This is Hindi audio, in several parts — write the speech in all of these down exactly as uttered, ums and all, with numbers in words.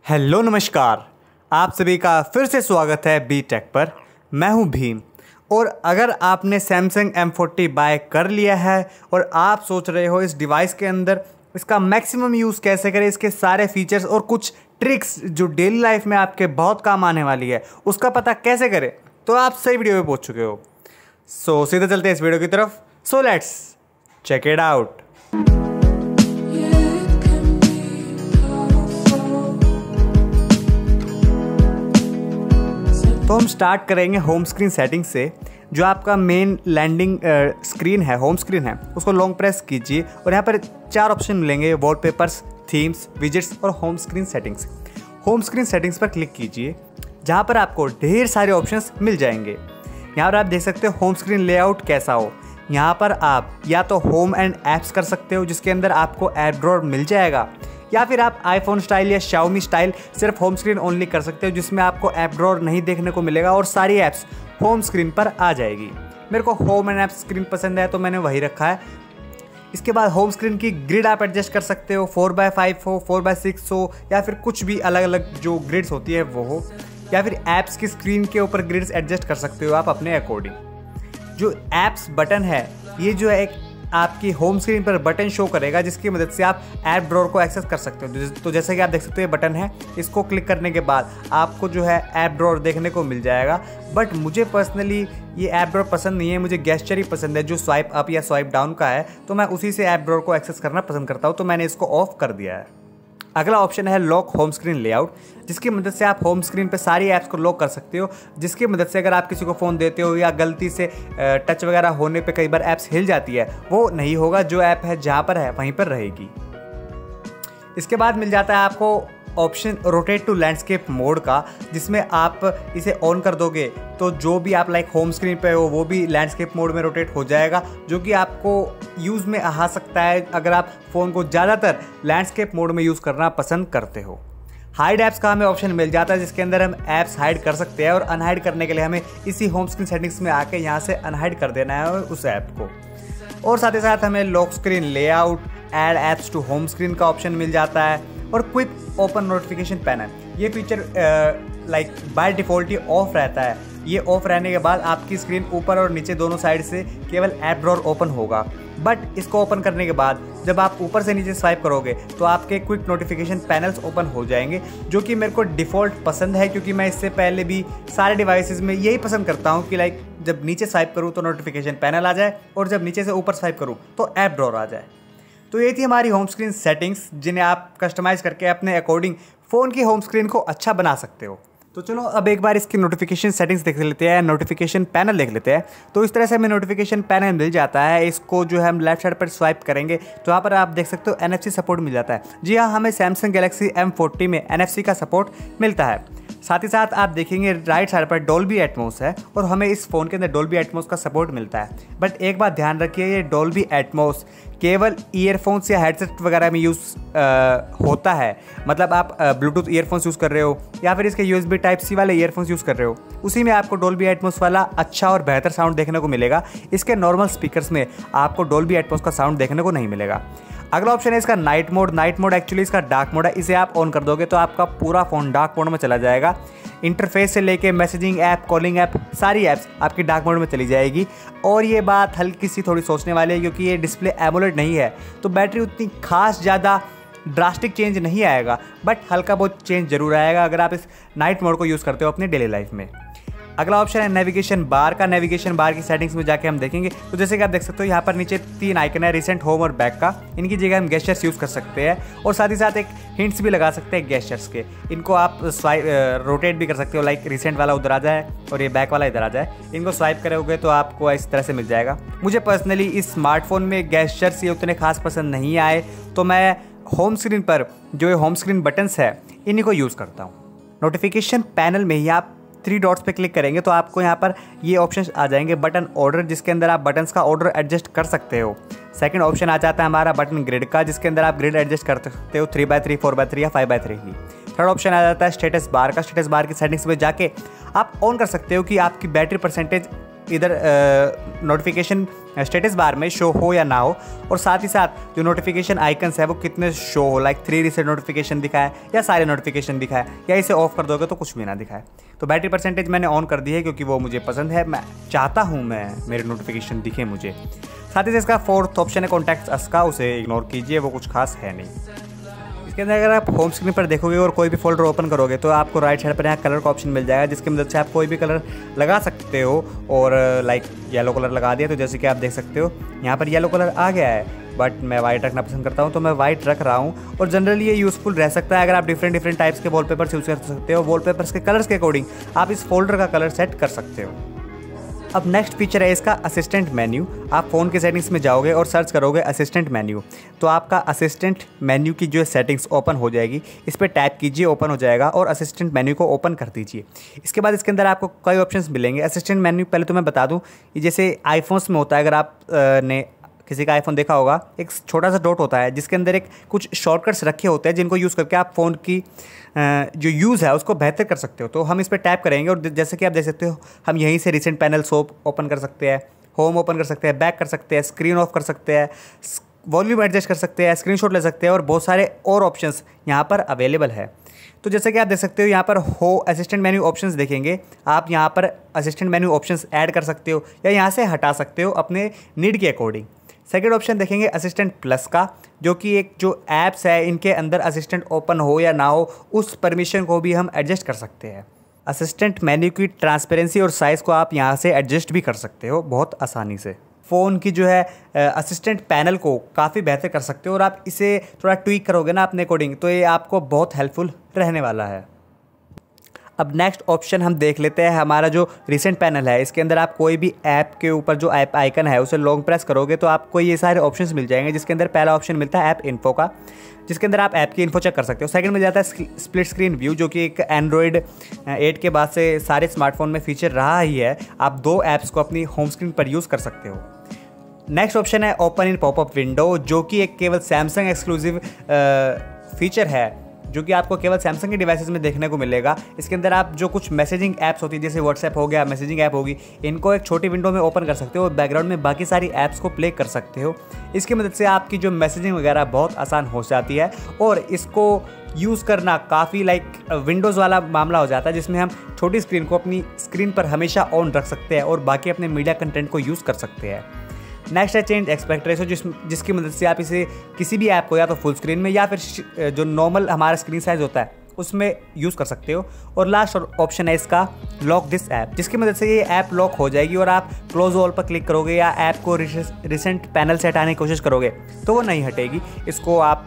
हेलो नमस्कार, आप सभी का फिर से स्वागत है बी टेक पर। मैं हूं भीम। और अगर आपने सैमसंग एम फोर्टी बाय कर लिया है और आप सोच रहे हो इस डिवाइस के अंदर इसका मैक्सिमम यूज़ कैसे करें, इसके सारे फीचर्स और कुछ ट्रिक्स जो डेली लाइफ में आपके बहुत काम आने वाली है उसका पता कैसे करें, तो आप सही वीडियो में पहुंच चुके हो। सो सीधे चलते हैं इस वीडियो की तरफ। So let's check it out. तो हम स्टार्ट करेंगे होम स्क्रीन सेटिंग से। जो आपका मेन लैंडिंग स्क्रीन है, होम स्क्रीन है, उसको लॉन्ग प्रेस कीजिए और यहाँ पर चार ऑप्शन मिलेंगे: वॉलपेपर्स, थीम्स, विजेट्स और home screen settings. Home screen settings पर क्लिक कीजिए, जहाँ पर आपको ढेर सारे ऑप्शंस मिल जाएंगे। यहाँ पर आप देख सकते हो होम स्क्रीन लेआउट कैसा हो। यहाँ पर आप या तो होम एंड ऐप्स कर सकते हो, जिसके अंदर आपको ऐप ड्रॉअर मिल जाएगा, या फिर आप आईफोन स्टाइल या शाओमी स्टाइल सिर्फ होम स्क्रीन ओनली कर सकते हो, जिसमें आपको ऐप ड्रॉअर नहीं देखने को मिलेगा और सारी ऐप्स होम स्क्रीन पर आ जाएगी। मेरे को होम एंड ऐप स्क्रीन पसंद है तो मैंने वही रखा है। इसके बाद होम स्क्रीन की ग्रिड आप एडजस्ट कर सकते हो, फोर बाय फाइव हो, फोर बाय सिक्स हो, या फिर कुछ भी अलग अलग जो ग्रिड्स होती है वो हो, या फिर ऐप्स की स्क्रीन के ऊपर ग्रिड्स एडजस्ट कर सकते हो आप अपने अकॉर्डिंग। जो ऐप्स बटन है, ये जो है एक आपकी होम स्क्रीन पर बटन शो करेगा, जिसकी मदद से आप ऐप ड्रॉअर को एक्सेस कर सकते हो। तो जैसे कि आप देख सकते हो ये बटन है, इसको क्लिक करने के बाद आपको जो है ऐप ड्रॉअर देखने को मिल जाएगा। बट मुझे पर्सनली ये ऐप ड्रॉअर पसंद नहीं है, मुझे गेस्चर ही पसंद है जो स्वाइप अप या स्वाइप डाउन का है, तो मैं उसी से ऐप ड्रॉअर को एक्सेस करना पसंद करता हूँ, तो मैंने इसको ऑफ कर दिया है। अगला ऑप्शन है लॉक होम स्क्रीन लेआउट, जिसकी मदद से आप होम स्क्रीन पे सारी ऐप्स को लॉक कर सकते हो, जिसकी मदद से अगर आप किसी को फ़ोन देते हो या गलती से टच वगैरह होने पे कई बार ऐप्स हिल जाती है, वो नहीं होगा। जो ऐप है जहाँ पर है वहीं पर रहेगी। इसके बाद मिल जाता है आपको option rotate to landscape mode का, जिसमें आप इसे ऑन कर दोगे तो जो भी आप लाइक होम स्क्रीन पे हो वो भी लैंडस्केप मोड में रोटेट हो जाएगा, जो कि आपको यूज़ में आ सकता है अगर आप फ़ोन को ज़्यादातर लैंडस्केप मोड में यूज़ करना पसंद करते हो। हाइड ऐप्स का हमें ऑप्शन मिल जाता है, जिसके अंदर हम ऐप्स हाइड कर सकते हैं, और अनहाइड करने के लिए हमें इसी होम स्क्रीन सेटिंग्स में आके यहाँ से अनहाइड कर देना है उस ऐप को। और साथ ही साथ हमें lock screen layout, add apps to home screen का ऑप्शन मिल जाता है, और क्विक ओपन नोटिफिकेशन पैनल। ये फीचर लाइक बाय डिफ़ॉल्ट ही ऑफ रहता है। ये ऑफ रहने के बाद आपकी स्क्रीन ऊपर और नीचे दोनों साइड से केवल ऐप ड्रॉअर ओपन होगा। बट इसको ओपन करने के बाद जब आप ऊपर से नीचे स्वाइप करोगे तो आपके क्विक नोटिफिकेशन पैनल्स ओपन हो जाएंगे, जो कि मेरे को डिफ़ॉल्ट पसंद है, क्योंकि मैं इससे पहले भी सारे डिवाइसेस में यही पसंद करता हूँ कि लाइक जब नीचे स्वाइप करूँ तो नोटिफिकेशन पैनल आ जाए, और जब नीचे से ऊपर स्वाइप करूँ तो ऐप ड्रॉअर आ जाए। तो ये थी हमारी होम स्क्रीन सेटिंग्स, जिन्हें आप कस्टमाइज़ करके अपने अकॉर्डिंग फ़ोन की होम स्क्रीन को अच्छा बना सकते हो। तो चलो अब एक बार इसकी नोटिफिकेशन सेटिंग्स देख लेते हैं, नोटिफिकेशन पैनल देख लेते हैं। तो इस तरह से हमें नोटिफिकेशन पैनल मिल जाता है। इसको जो है हम लेफ्ट साइड पर स्वाइप करेंगे तो यहाँ पर आप देख सकते हो एन एफ सी सपोर्ट मिल जाता है। जी हाँ, हमें सैमसंग गैलेक्सी एम फोर्टी में एन एफ सी का सपोर्ट मिलता है। साथ ही साथ आप देखेंगे राइट साइड पर डोल्बी एटमॉस है, और हमें इस फ़ोन के अंदर डोल्बी एटमॉस का सपोर्ट मिलता है। बट एक बात ध्यान रखिए, ये डोल्बी एटमॉस केवल ईयरफोन्स या हेडसेट वगैरह में यूज़ होता है। मतलब आप ब्लूटूथ ईयरफोन्स यूज़ कर रहे हो या फिर इसके यूएसबी टाइप सी वाले ईयरफोन्स यूज़ कर रहे हो, उसी में आपको डोल्बी एटमॉस वाला अच्छा और बेहतर साउंड देखने को मिलेगा। इसके नॉर्मल स्पीकर्स में आपको डोल्बी एटमॉस का साउंड देखने को नहीं मिलेगा। अगला ऑप्शन है इसका night mode. Night mode actually इसका डार्क मोड है। इसे आप ऑन कर दोगे तो आपका पूरा फ़ोन डार्क मोड में चला जाएगा। इंटरफेस से लेके मैसेजिंग ऐप, कॉलिंग ऐप, सारी ऐप्स आपकी डार्क मोड में चली जाएगी। और ये बात हल्की सी थोड़ी सोचने वाली है, क्योंकि ये डिस्प्ले एमोलेड नहीं है, तो बैटरी उतनी खास ज़्यादा ड्रास्टिक चेंज नहीं आएगा, बट हल्का बहुत चेंज जरूर आएगा अगर आप इस नाइट मोड को यूज़ करते हो अपनी डेली लाइफ में। अगला ऑप्शन है नेविगेशन बार का। नेविगेशन बार की सेटिंग्स में जाके हम देखेंगे तो जैसे कि आप देख सकते हो यहाँ पर नीचे तीन आइकन है, रिसेंट, होम और बैक का। इनकी जगह हम गेस्चर्स यूज़ कर सकते हैं, और साथ ही साथ एक हिंट्स भी लगा सकते हैं गेस्चर्स के। इनको आप स्वाइप रोटेट भी कर सकते हो, लाइक रिसेंट वाला उधर आ जाए और ये बैक वाला इधर आ जाए। इनको स्वाइप करोगे तो आपको इस तरह से मिल जाएगा। मुझे पर्सनली इस स्मार्टफोन में गेस्चर्स ये उतने खास पसंद नहीं आए, तो मैं होम स्क्रीन पर जो ये होम स्क्रीन बटन्स है इन्हीं को यूज़ करता हूँ। नोटिफिकेशन पैनल में ही आप थ्री डॉट्स पे क्लिक करेंगे तो आपको यहाँ पर ये ऑप्शंस आ जाएंगे, बटन ऑर्डर, जिसके अंदर आप बटन्स का ऑर्डर एडजस्ट कर सकते हो। सेकंड ऑप्शन आ जाता है हमारा बटन ग्रिड का, जिसके अंदर आप ग्रिड एडजस्ट कर सकते हो three by three, four by three या फाइव बाय थ्री की। थर्ड ऑप्शन आ जाता है स्टेटस बार का। स्टेटस बार की सेटिंग्स में जाके आप ऑन कर सकते हो कि आपकी बैटरी परसेंटेज इधर नोटिफिकेशन स्टेटस बार में शो हो या ना हो, और साथ ही साथ जो नोटिफिकेशन आइकन्स है वो कितने शो हो, लाइक थ्री रिसेंट नोटिफिकेशन दिखाए या सारे नोटिफिकेशन दिखाए, या इसे ऑफ कर दोगे तो कुछ भी ना दिखाए। तो बैटरी परसेंटेज मैंने ऑन कर दी है क्योंकि वो मुझे पसंद है, मैं चाहता हूँ मैं मेरे नोटिफिकेशन दिखे मुझे। साथ ही साथ इसका फोर्थ ऑप्शन है कॉन्टैक्ट्स अस का, उसे इग्नोर कीजिए, वो कुछ खास है नहीं। इसके अंदर अगर आप होम स्क्रीन पर देखोगे और कोई भी फोल्डर ओपन करोगे तो आपको राइट साइड पर यहाँ कलर का ऑप्शन मिल जाएगा, जिसकी मदद से आप कोई भी कलर लगा सकते हो। और लाइक येलो कलर लगा दिया तो जैसे कि आप देख सकते हो यहाँ पर येलो कलर आ गया है, बट मैं वाइट रखना पसंद करता हूँ तो मैं वाइट रख रहा हूँ। और जनरली ये यूज़फुल रह सकता है अगर आप डिफरेंट डिफरेंट टाइप्स के वॉलपेपर्स यूज़ कर सकते हो। वॉलपेपर्स के कलर्स के अकॉर्डिंग आप इस फोल्डर का कलर सेट कर सकते हो। अब नेक्स्ट फीचर है इसका असिस्टेंट मेन्यू। आप फ़ोन के सेटिंग्स में जाओगे और सर्च करोगे असिस्टेंट मेन्यू, तो आपका असिस्टेंट मेन्यू की जो सेटिंग्स ओपन हो जाएगी। इस पर टैप कीजिए, ओपन हो जाएगा और असिस्टेंट मेन्यू को ओपन कर दीजिए। इसके बाद इसके अंदर आपको कई ऑप्शंस मिलेंगे। असिस्टेंट मेन्यू पहले तो मैं बता दूँ, जैसे आईफोन्स में होता है, अगर आप ने किसी का आईफोन देखा होगा, एक छोटा सा डॉट होता है जिसके अंदर एक कुछ शॉर्टकट्स रखे होते हैं जिनको यूज़ करके आप फ़ोन की जो यूज़ है उसको बेहतर कर सकते हो। तो हम इस पर टैप करेंगे और जैसे कि आप देख सकते हो हम यहीं से रिसेंट पैनल सोप ओपन कर सकते हैं, होम ओपन कर सकते हैं, बैक कर सकते हैं, स्क्रीन ऑफ कर सकते हैं, वॉल्यूम एडजस्ट कर सकते हैं, स्क्रीनशॉट ले सकते हैं, और बहुत सारे और ऑप्शंस यहाँ पर अवेलेबल है। तो जैसे कि आप देख सकते हो यहाँ पर हो असिस्टेंट मेन्यू ऑप्शंस देखेंगे, आप यहाँ पर असिस्टेंट मेन्यू ऑप्शंस ऐड कर सकते हो या यहाँ से हटा सकते हो अपने नीड के अकॉर्डिंग। सेकेंड ऑप्शन देखेंगे असिस्टेंट प्लस का, जो कि एक जो ऐप्स है इनके अंदर असिस्टेंट ओपन हो या ना हो उस परमिशन को भी हम एडजस्ट कर सकते हैं। असिस्टेंट मेन्यू की ट्रांसपेरेंसी और साइज़ को आप यहाँ से एडजस्ट भी कर सकते हो बहुत आसानी से। फ़ोन की जो है असिस्टेंट पैनल को काफ़ी बेहतर कर सकते हो, और आप इसे थोड़ा ट्वीक करोगे ना अपने अकॉर्डिंग तो ये आपको बहुत हेल्पफुल रहने वाला है। अब नेक्स्ट ऑप्शन हम देख लेते हैं हमारा जो रिसेंट पैनल है। इसके अंदर आप कोई भी ऐप के ऊपर जो ऐप आइकन है उसे लॉन्ग प्रेस करोगे तो आपको ये सारे ऑप्शंस मिल जाएंगे, जिसके अंदर पहला ऑप्शन मिलता है ऐप इन्फो का, जिसके अंदर आप ऐप की इन्फो चेक कर सकते हो। सेकंड में जाता है स्प्लिट स्क्रीन व्यू, जो कि एक एंड्रॉयड एट के बाद से सारे स्मार्टफोन में फीचर रहा ही है। आप दो ऐप्स को अपनी होम स्क्रीन पर यूज़ कर सकते हो। नेक्स्ट ऑप्शन है ओपन इन पॉपअप विंडो, जो कि एक केवल सैमसंग एक्सक्लूसिव फीचर है जो कि आपको केवल सैमसंग के डिवाइसेस में देखने को मिलेगा। इसके अंदर आप जो कुछ मैसेजिंग ऐप्स होती है जैसे व्हाट्सएप हो गया, मैसेजिंग ऐप होगी, इनको एक छोटी विंडो में ओपन कर सकते हो और बैकग्राउंड में बाकी सारी ऐप्स को प्ले कर सकते हो। इसकी मदद से आपकी जो मैसेजिंग वगैरह बहुत आसान हो जाती है, और इसको यूज़ करना काफ़ी लाइक विंडोज़ वाला मामला हो जाता है, जिसमें हम छोटी स्क्रीन को अपनी स्क्रीन पर हमेशा ऑन रख सकते हैं और बाकी अपने मीडिया कंटेंट को यूज़ कर सकते हैं। नेक्स्ट है चेंज एस्पेक्ट रेशो, जिस जिसकी मदद से आप इसे किसी भी ऐप को या तो फुल स्क्रीन में या फिर जो नॉर्मल हमारा स्क्रीन साइज होता है उसमें यूज़ कर सकते हो। और लास्ट ऑप्शन है इसका लॉक दिस ऐप, जिसकी मदद से ये ऐप लॉक हो जाएगी और आप क्लोज ऑल पर क्लिक करोगे या ऐप को रिसेंट पैनल से हटाने की कोशिश करोगे तो वो नहीं हटेगी। इसको आप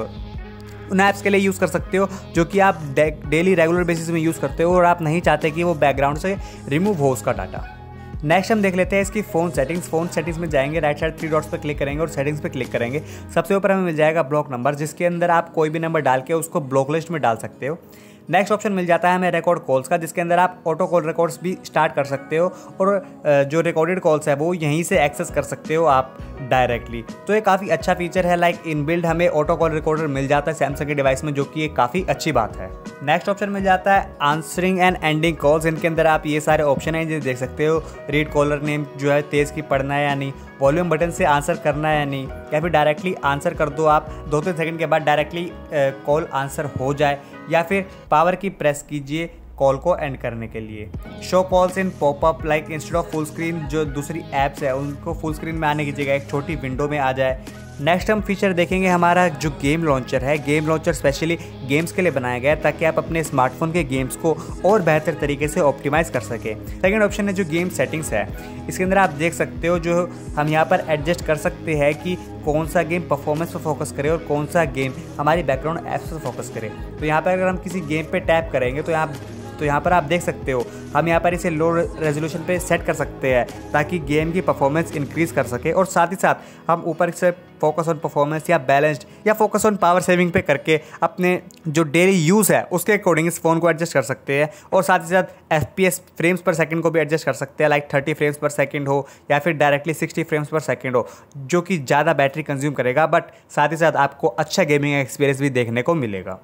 उन ऐप्स के लिए यूज़ कर सकते हो जो कि आप डेली रेगुलर बेसिस में यूज़ करते हो और आप नहीं चाहते कि वो बैकग्राउंड से रिमूव हो उसका डाटा। नेक्स्ट हम देख लेते हैं इसकी फ़ोन सेटिंग्स। फ़ोन सेटिंग्स में जाएंगे, राइट साइड थ्री डॉट्स पर क्लिक करेंगे और सेटिंग्स पे क्लिक करेंगे। सबसे ऊपर हमें मिल जाएगा ब्लॉक नंबर, जिसके अंदर आप कोई भी नंबर डाल के उसको ब्लॉक लिस्ट में डाल सकते हो। नेक्स्ट ऑप्शन मिल जाता है हमें रिकॉर्ड कॉल्स का, जिसके अंदर आप ऑटो कॉल रिकॉर्ड्स भी स्टार्ट कर सकते हो और जो रिकॉर्डेड कॉल्स है वो यहीं से एक्सेस कर सकते हो आप डायरेक्टली। तो ये काफ़ी अच्छा फीचर है, लाइक इनबिल्ड हमें ऑटो कॉल रिकॉर्डर मिल जाता है सैमसंग के डिवाइस में, जो कि एक काफ़ी अच्छी बात है। नेक्स्ट ऑप्शन मिल जाता है आंसरिंग एंड एंडिंग कॉल्स। इनके अंदर आप ये सारे ऑप्शन हैं जो देख सकते हो, रीड कॉलर नेम जो है तेज़ की पढ़ना है या नहीं, वॉल्यूम बटन से आंसर करना है या नहीं, या फिर डायरेक्टली आंसर कर दो आप दो तीन सेकंड के बाद डायरेक्टली कॉल आंसर हो जाए, या फिर पावर की प्रेस कीजिए कॉल को एंड करने के लिए। Show calls in popup, like instead of full screen जो दूसरी ऐप्स है उनको फुल स्क्रीन में आने की जगह एक छोटी विंडो में आ जाए। नेक्स्ट हम फीचर देखेंगे हमारा जो गेम लॉन्चर है। गेम लॉन्चर स्पेशली गेम्स के लिए बनाया गया है ताकि आप अपने स्मार्टफोन के गेम्स को और बेहतर तरीके से ऑप्टिमाइज़ कर सकें। सेकंड ऑप्शन है जो गेम सेटिंग्स है। इसके अंदर आप देख सकते हो जो हम यहाँ पर एडजस्ट कर सकते हैं कि कौन सा गेम परफॉर्मेंस पर फोकस करे और कौन सा गेम हमारी बैकग्राउंड ऐप्स पर फोकस करे। तो यहाँ पर अगर हम किसी गेम पर टैप करेंगे तो यहाँ तो यहाँ पर आप देख सकते हो हम यहाँ पर इसे लो रेजोल्यूशन पे सेट कर सकते हैं ताकि गेम की परफॉर्मेंस इंक्रीज़ कर सके, और साथ ही साथ हम ऊपर से फोकस ऑन परफॉर्मेंस या बैलेंस्ड या फोकस ऑन पावर सेविंग पे करके अपने जो डेली यूज़ है उसके अकॉर्डिंग इस फ़ोन को एडजस्ट कर सकते हैं। और साथ ही साथ F P S frames per second को भी एडजस्ट कर सकते हैं, like thirty frames per second हो या फिर directly sixty frames per second हो, जो कि ज़्यादा बैटरी कंज्यूम करेगा बट साथ ही साथ आपको अच्छा गेमिंग एक्सपीरियंस भी देखने को मिलेगा।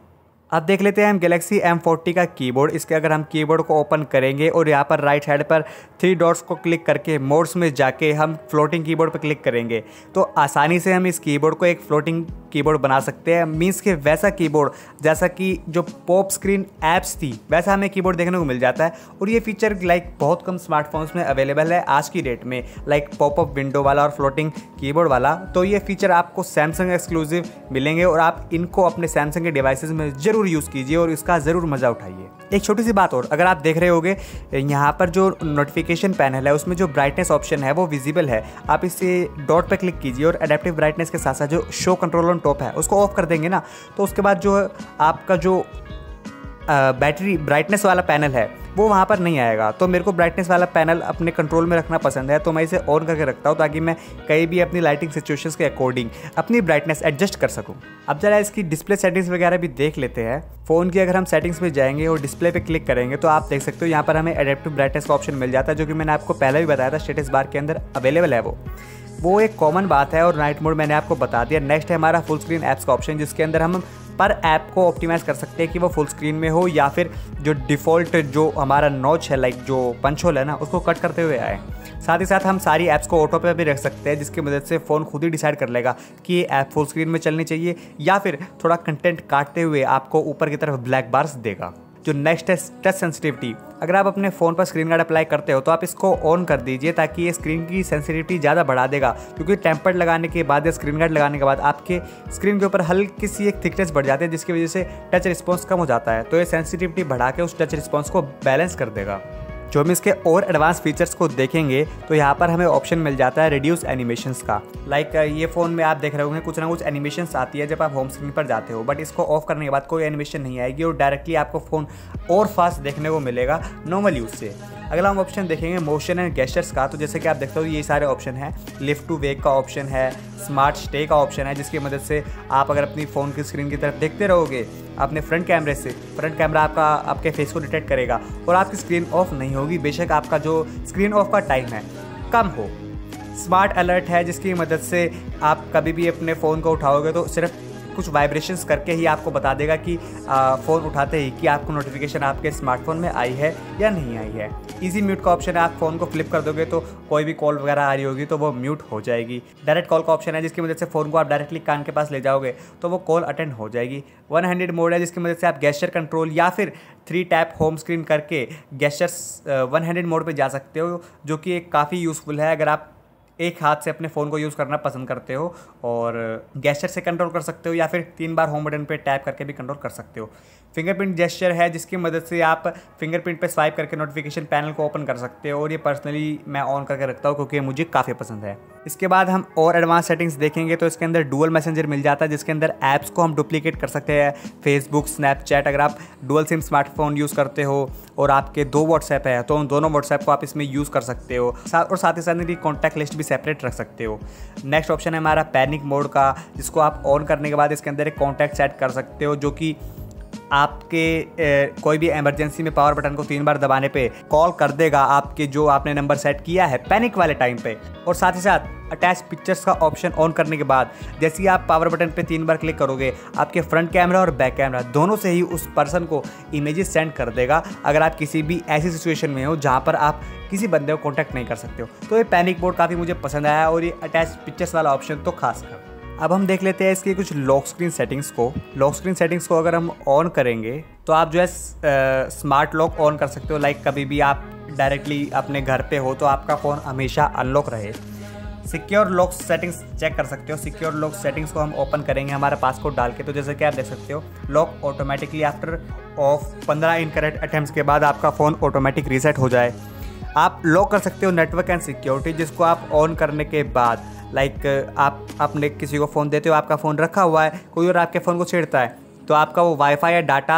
अब देख लेते हैं हम गैलेक्सी एम फोर्टी का कीबोर्ड। इसके अगर हम कीबोर्ड को ओपन करेंगे और यहाँ पर राइट साइड पर थ्री डॉट्स को क्लिक करके मोड्स में जाके हम फ्लोटिंग कीबोर्ड पर क्लिक करेंगे तो आसानी से हम इस कीबोर्ड को एक फ्लोटिंग कीबोर्ड बना सकते हैं। मीन्स के वैसा कीबोर्ड जैसा कि जो पॉप स्क्रीन ऐप्स थी वैसा हमें कीबोर्ड देखने को मिल जाता है। और ये फीचर लाइक बहुत कम स्मार्टफोन्स में अवेलेबल है आज की डेट में, लाइक पॉपअप विंडो वाला और फ्लोटिंग कीबोर्ड वाला। तो ये फीचर आपको सैमसंग एक्सक्लूसिव मिलेंगे और आप इनको अपने सैमसंग के डिवाइसेस में ज़रूर यूज़ कीजिए और इसका ज़रूर मज़ा उठाइए। एक छोटी सी बात और, अगर आप देख रहे होगे यहाँ पर जो नोटिफिकेशन पैनल है उसमें जो ब्राइटनेस ऑप्शन है वो विजिबल है। आप इसे डॉट पर क्लिक कीजिए और एडेप्टिव ब्राइटनेस के साथ साथ जो शो कंट्रोल ऑन टॉप है उसको ऑफ कर देंगे ना, तो उसके बाद जो आपका जो बैटरी ब्राइटनेस वाला पैनल है वो वहाँ पर नहीं आएगा। तो मेरे को ब्राइटनेस वाला पैनल अपने कंट्रोल में रखना पसंद है तो मैं इसे ऑन करके रखता हूँ ताकि मैं कहीं भी अपनी लाइटिंग सिचुएशंस के अकॉर्डिंग अपनी ब्राइटनेस एडजस्ट कर सकूँ। अब जरा इसकी डिस्प्ले सेटिंग्स वगैरह भी देख लेते हैं। फ़ोन की अगर हम सेटिंग्स में जाएंगे और डिस्प्ले पे क्लिक करेंगे तो आप देख सकते हो यहाँ पर हमें एडेप्टिव ब्राइटनेस का ऑप्शन मिल जाता है, जो कि मैंने आपको पहले भी बताया था स्टेटस बार के अंदर अवेलेबल है वो वो एक कॉमन बात है। और नाइट मोड मैंने आपको बता दिया। नेक्स्ट है हमारा फुल स्क्रीन ऐप्स का ऑप्शन, जिसके अंदर हम पर ऐप को ऑप्टिमाइज़ कर सकते हैं कि वो फुल स्क्रीन में हो या फिर जो डिफ़ॉल्ट जो हमारा नॉच है लाइक जो पंच होल है ना उसको कट करते हुए आए। साथ ही साथ हम सारी ऐप्स को ऑटो पे भी रख सकते हैं, जिसकी मदद से फ़ोन खुद ही डिसाइड कर लेगा कि ये ऐप फुल स्क्रीन में चलनी चाहिए या फिर थोड़ा कंटेंट काटते हुए आपको ऊपर की तरफ ब्लैक बार्स देगा। जो नेक्स्ट है टच सेंसिटिविटी। अगर आप अपने फ़ोन पर स्क्रीन गार्ड अप्लाई करते हो तो आप इसको ऑन कर दीजिए ताकि ये स्क्रीन की सेंसिटिविटी ज़्यादा बढ़ा देगा, क्योंकि टेम्पर्ड लगाने के बाद या स्क्रीन गार्ड लगाने के बाद आपके स्क्रीन के ऊपर हल्की सी एक थिकनेस बढ़ जाती है, जिसकी वजह से टच रिस्पॉन्स कम हो जाता है। तो ये सेंसिटिविटी बढ़ा के उस टच रिस्पॉन्स को बैलेंस कर देगा। जो हम इसके और एडवांस फीचर्स को देखेंगे तो यहाँ पर हमें ऑप्शन मिल जाता है रिड्यूस एनिमेशंस का। लाइक ये फ़ोन में आप देख रहे होंगे कुछ ना कुछ एनिमेशंस आती है जब आप होम स्क्रीन पर जाते हो, बट इसको ऑफ करने के बाद कोई एनिमेशन नहीं आएगी और डायरेक्टली आपको फ़ोन और फास्ट देखने को मिलेगा नॉर्मल यूज़ से। अगला हम ऑप्शन देखेंगे मोशन एंड गेस्चर्स का। तो जैसे कि आप देखते हो ये सारे ऑप्शन हैं। लिफ्ट टू वेक का ऑप्शन है, स्मार्ट स्टे का ऑप्शन है, जिसकी मदद से आप अगर अपनी फ़ोन की स्क्रीन की तरफ देखते रहोगे अपने फ्रंट कैमरे से, फ्रंट कैमरा आपका आपके फेस को डिटेक्ट करेगा और आपकी स्क्रीन ऑफ नहीं होगी, बेशक आपका जो स्क्रीन ऑफ का टाइम है कम हो। स्मार्ट अलर्ट है, जिसकी मदद से आप कभी भी अपने फ़ोन को उठाओगे तो सिर्फ कुछ वाइब्रेशंस करके ही आपको बता देगा कि फ़ोन उठाते ही कि आपको नोटिफिकेशन आपके स्मार्टफोन में आई है या नहीं आई है। इजी म्यूट का ऑप्शन है, आप फ़ोन को फ्लिप कर दोगे तो कोई भी कॉल वगैरह आ रही होगी तो वो म्यूट हो जाएगी। डायरेक्ट कॉल का ऑप्शन है, जिसकी मदद से फ़ोन को आप डायरेक्टली कान के पास ले जाओगे तो वो कॉल अटेंड हो जाएगी। वन हैंडेड मोड है, जिसकी मदद से आप गेस्चर कंट्रोल या फिर थ्री टैप होम स्क्रीन करके गेस्चर्स वन हैंडेड मोड पर जा सकते हो, जो कि एक काफ़ी यूज़फुल है अगर आप एक हाथ से अपने फ़ोन को यूज़ करना पसंद करते हो। और गेस्चर से कंट्रोल कर सकते हो या फिर तीन बार होम बटन पे टैप करके भी कंट्रोल कर सकते हो। फिंगरप्रिंट जेस्चर है, जिसकी मदद से आप फिंगरप्रिंट पे स्वाइप करके नोटिफिकेशन पैनल को ओपन कर सकते हो और ये पर्सनली मैं ऑन करके रखता हूँ क्योंकि मुझे काफ़ी पसंद है। इसके बाद हम और एडवांस सेटिंग्स देखेंगे तो इसके अंदर डुअल मैसेंजर मिल जाता है, जिसके अंदर ऐप्स को हम डुप्लीकेट कर सकते हैं। फेसबुक, स्नैपचैट, अगर आप डुअल सिम स्मार्टफोन यूज़ करते हो और आपके दो व्हाट्सएप है तो उन दोनों व्हाट्सएप को आप इसमें यूज़ कर सकते हो और साथ ही साथ इनकी कॉन्टैक्ट लिस्ट भी सेपरेट रख सकते हो। नेक्स्ट ऑप्शन है हमारा पैनिक मोड का, जिसको आप ऑन करने के बाद इसके अंदर एक कॉन्टैक्ट सेट कर सकते हो, जो कि आपके ए, कोई भी इमरजेंसी में पावर बटन को तीन बार दबाने पे कॉल कर देगा आपके जो आपने नंबर सेट किया है पैनिक वाले टाइम पे। और साथ ही साथ अटैच पिक्चर्स का ऑप्शन ऑन करने के बाद जैसे ही आप पावर बटन पे तीन बार क्लिक करोगे आपके फ्रंट कैमरा और बैक कैमरा दोनों से ही उस पर्सन को इमेजेस सेंड कर देगा, अगर आप किसी भी ऐसी सिचुएशन में हो जहाँ पर आप किसी बंदे को कॉन्टैक्ट नहीं कर सकते हो। तो ये पैनिक मोड काफ़ी मुझे पसंद आया और ये अटैच पिक्चर्स वाला ऑप्शन तो खासकर। अब हम देख लेते हैं इसकी कुछ लॉक स्क्रीन सेटिंग्स को। लॉक स्क्रीन सेटिंग्स को अगर हम ऑन करेंगे तो आप जो है स्मार्ट लॉक ऑन कर सकते हो, लाइक कभी भी आप डायरेक्टली अपने घर पे हो तो आपका फ़ोन हमेशा अनलॉक रहे। सिक्योर लॉक सेटिंग्स चेक कर सकते हो। सिक्योर लॉक सेटिंग्स को हम ओपन करेंगे हमारा पासकोड डाल के, तो जैसे कि आप देख सकते हो लॉक ऑटोमेटिकली आफ्टर ऑफ पंद्रह इनकरेक्ट अटैम्प्ट्स के बाद आपका फ़ोन ऑटोमेटिक रीसेट हो जाए। आप लॉक कर सकते हो नेटवर्क एंड सिक्योरिटी, जिसको आप ऑन करने के बाद लाइक आप अपने किसी को फ़ोन देते हो, आपका फ़ोन रखा हुआ है, कोई और आपके फ़ोन को छेड़ता है तो आपका वो वाईफाई या डाटा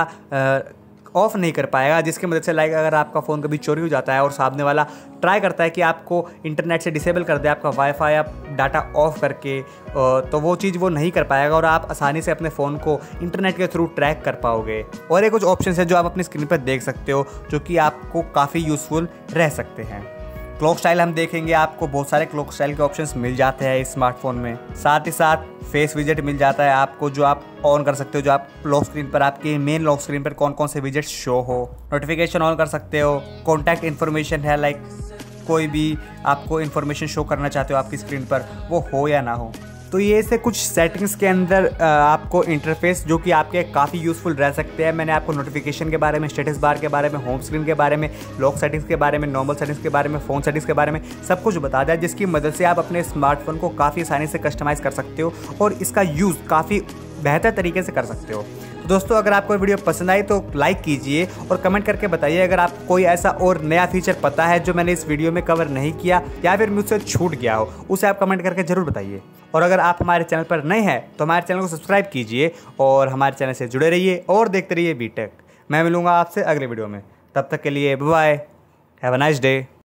ऑफ़ नहीं कर पाएगा, जिसकी मदद से लाइक अगर आपका फ़ोन कभी चोरी हो जाता है और सामने वाला ट्राई करता है कि आपको इंटरनेट से डिसेबल कर दे आपका वाईफाई या डाटा ऑफ करके, तो वो चीज़ वो नहीं कर पाएगा और आप आसानी से अपने फ़ोन को इंटरनेट के थ्रू ट्रैक कर पाओगे। और ये कुछ ऑप्शन है जो आप अपनी स्क्रीन पर देख सकते हो जो कि आपको काफ़ी यूज़फुल रह सकते हैं। क्लॉक स्टाइल हम देखेंगे, आपको बहुत सारे क्लॉक स्टाइल के ऑप्शंस मिल जाते हैं इस स्मार्टफोन में। साथ ही साथ फेस विजेट मिल जाता है आपको, जो आप ऑन कर सकते हो, जो आप लॉक स्क्रीन पर, आपके मेन लॉक स्क्रीन पर कौन कौन से विजेट शो हो। नोटिफिकेशन ऑन कर सकते हो। कॉन्टैक्ट इन्फॉर्मेशन है, लाइक कोई भी आपको इन्फॉर्मेशन शो करना चाहते हो आपकी स्क्रीन पर, वो हो या ना हो। तो ये से कुछ सेटिंग्स के अंदर आपको इंटरफेस जो कि आपके काफ़ी यूज़फुल रह सकते हैं। मैंने आपको नोटिफिकेशन के बारे में, स्टेटस बार के बारे में, होम स्क्रीन के बारे में, लॉक सेटिंग्स के बारे में, नॉर्मल सेटिंग्स के बारे में, फ़ोन सेटिंग्स के बारे में सब कुछ बता दिया, जिसकी मदद से आप अपने स्मार्टफोन को काफ़ी आसानी से कस्टमाइज़ कर सकते हो और इसका यूज़ काफ़ी बेहतर तरीके से कर सकते हो। तो दोस्तों, अगर आपको वीडियो पसंद आई तो लाइक कीजिए और कमेंट करके बताइए अगर आपको कोई ऐसा और नया फीचर पता है जो मैंने इस वीडियो में कवर नहीं किया या फिर मुझसे छूट गया हो, उसे आप कमेंट करके ज़रूर बताइए। और अगर आप हमारे चैनल पर नए हैं तो हमारे चैनल को सब्सक्राइब कीजिए और हमारे चैनल से जुड़े रहिए और देखते रहिए बी टेक। मैं मिलूंगा आपसे अगले वीडियो में, तब तक के लिए bye bye, have a nice day.